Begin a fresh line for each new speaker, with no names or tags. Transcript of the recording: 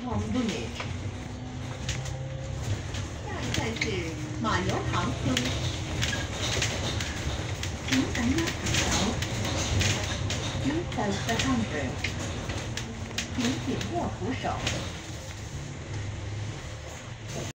Palm Village。下一站是马油塘村。请赶马条。Use the handrail。请紧握扶手。